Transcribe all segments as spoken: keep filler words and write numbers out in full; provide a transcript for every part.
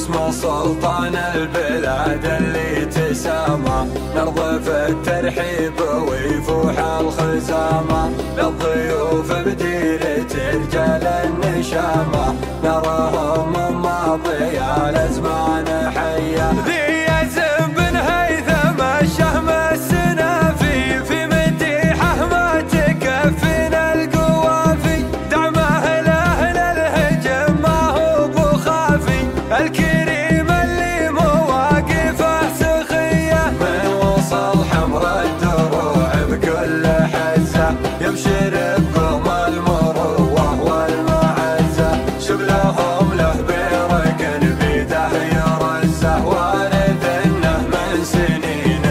باسم سلطان البلاد اللي تسامى، نرضى في الترحيب ويفوح الخزامة، للضيوف بديرة رجال النشامة، نراهم من ماضي الأزمان حية. ذي يزن بن هيثم الشهم السنافي، في مديحه ما تكفينا القوافي، دعمه لأهل الهجم ما هو بخافي، الكريم اللي مواقفه سخية، من وصل حمر الدروع بكل حزة، يبشر بقوم المروة والمعزة، شبلهم له بركن بيده يرزه، وارث انه من سنين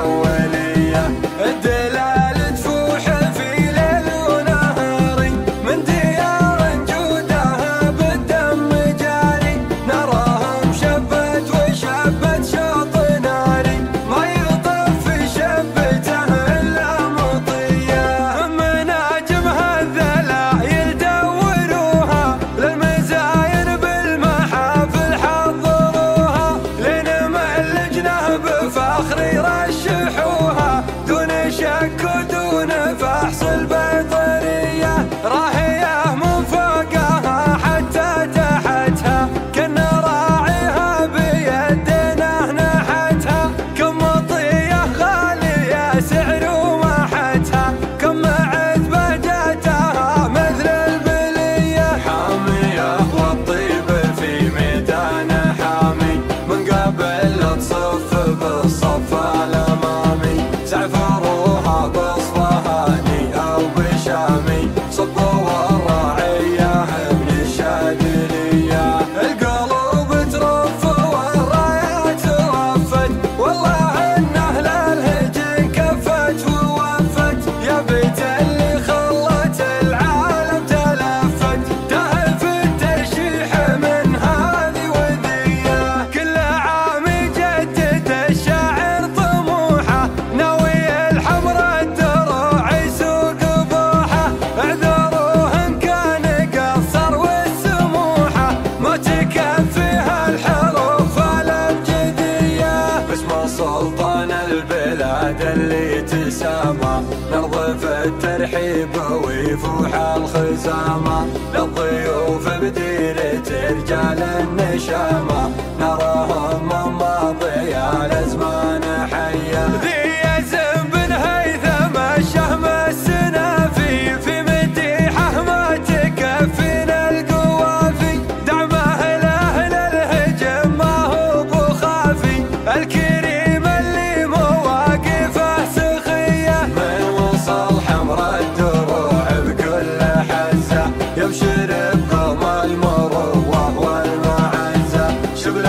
اولية، الدلال تفوح في ليل ونهاري، من ديار جودها بالدم جاري، نراهم شبت وشبت شوط ناري، ما يطف في شبته الا مطيه، مناجمها الذلايل دوروها، للمزاين بالمحافل حضروها، لنملجنه بفخر يرشحوها، دون شك ودون فحص البيطريه، راهيه من فوقها حتى تحتها، كنا راعيها بيدنا نحتها، كم مطيه غاليه سعر ومحتها، كم عذبه جاتها مثل البليه، حاميه والطيب في ميدان حامي، من قبل تصف بالصف الامامي، زعفروها باصفهاني او بشامي، صبوا الراعيه من الشاذليه، القلوب ترف والرايات رفت، والله انه للهجن كفت ووفت، يا بيت اللي خلت العالم تلفت، تهف الترشيح من هذه وذيه، كل عام يجدد الشاعر طموحه، ناوي الحمر الدروع يسوق بوحه، اعذروه ان كان قصر والسموحه، ما تكفيها الحروف الابجديه، باسم سلطان البلاد اللي تسامى، نرضى في الترحيب ويفوح الخزامة، للضيوف بديرة رجال النشامة، نراهم من ماضي الأزمان حية. ذي يزن بن هيثم الشهم السنافي، في مديحه ما تكفينا القوافي، دعمه لأهل الهجم ما هو بخافي، الكريم اللي مواقفه سخية، من وصل حمر الدروع بكل حزة، يبشر بقوم المروة والمعزة، شبل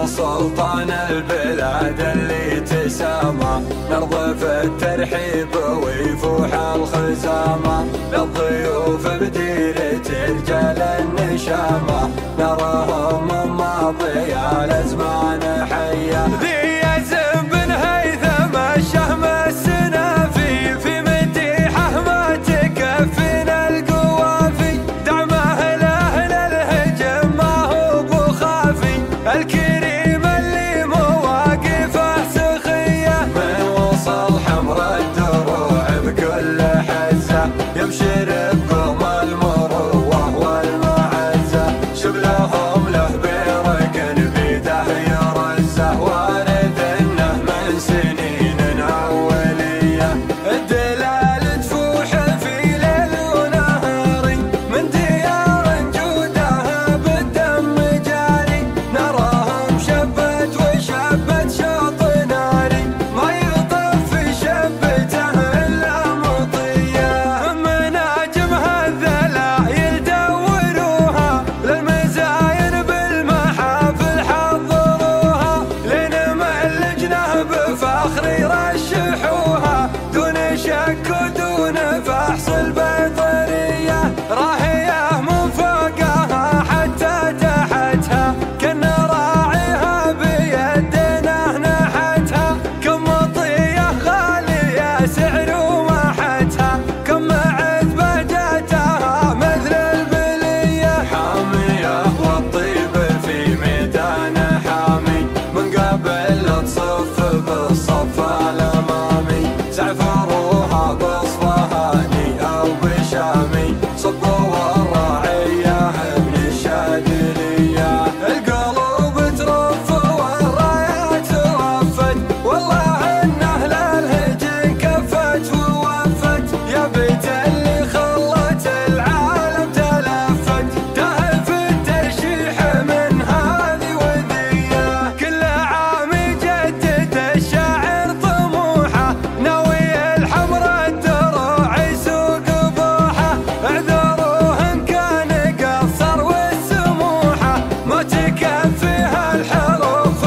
اسمه سلطان البلاد اللي تسامى، نرضى في الترحيب ويفوح الخزامة، للضيوف بديرة رجال النشامة، نراهم من ماضي الأزمان حية. ذي يزن بن هيثم الشهم السنافي، في مديحه ما تكفينا القوافي، دعمه لأهل الهجم ما هو بخافي، الكريم اللي مواقفه سخية، من وصل حمر الدروع بكل حزة، يبشر بقوم المروة والمعزة، شبلهم له بركن بيده يرزه، وارد انه من سنين اولية، الدلال تفوح في ليل ونهاري، من ديار جودها بالدم جاري، نراهم شبت وشبت شوط ناري، ما يطف في شبته الا مطية، مناجمها الذلايل دوروها، للمزاين بالمحافل حضروها، لنمل لجنه بفخر يرشحوها، دون شك ودون فحص البيطرية، راهية من فوقها حتى تحتها، كنا راعيها بيدنا نحتها، كم مطية غالية سعر ومحتها، كم معذبة جاتها مثل البلية، حامية والطيب في ميدان حامي، من قبل تصف بالصف الأمامي، زعفروها بصفهاني أو بشامي، صبوا الراعية ابن الشادلية، القلوب ترف والرايات رفت، والله إن أهل الهجن كفت ووفت، يا بيت اللي خلت العالم تلفت، تهف الترشيح من هذه وذيه، كل عام يجدد الشاعر طموحه، ناوي الحمر الدروع يسوق بوحه، اعذروه ان كان قصر والسموحه، ما تكفيها الحروف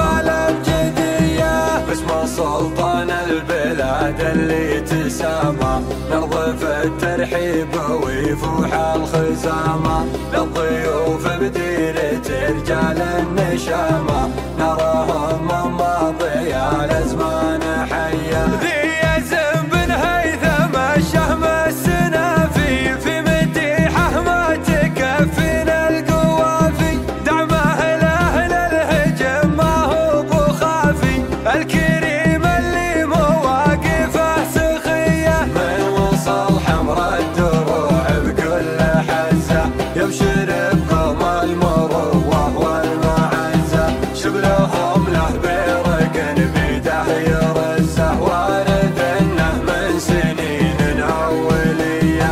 الابجديه، اسمه سلطان البلاد اللي تسامى، نرضى في الترحيب ويفوح الخزامة، للضيوف بديرة رجال النشامة، نراهم من ماضي الأزمان حية. ذي يزن بن هيثم الشهم السنافي، في مديحه ما تكفينا القوافي، دعمه لأهل الهجم ما هو بخافي، الكريم اللي مواقفه سخية، من وصل حمر الدروع بكل حزة، يبشر بقوم المروة والمعزة، شبلهم له بركن بيده يرزه، وارد انه من سنين اولية،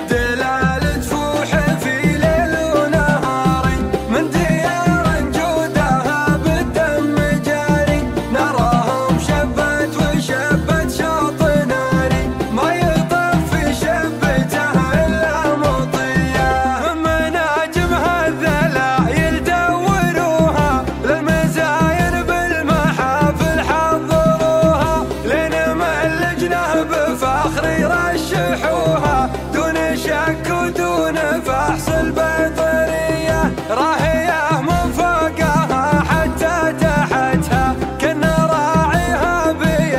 الدلال تفوح في ليل ونهاري، من ديار جودها بالدم جاري، نراهم شبت وشبت شوط ناري، ما يطف في شبته الا مطية، مناجمها الذلايل دوروها، للمزاين بالمحافل حضروها، لنمل لجنه بفخر يرشحوها، دون شك ودون فحص البيطرية، راهية من فوقها حتى تحتها، كنا راعيها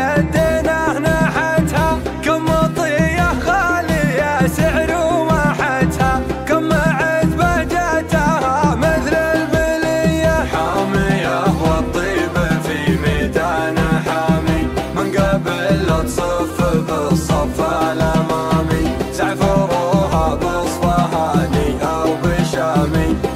بيدنا نحتها، كم مطية غالية سعر ومحتها، كم معذبة جاتها مثل البلية، حامية والطيب في ميدان حامي، من قبل تصف بالصف الأمامي، زعفروها بصفهاني أو بشامي،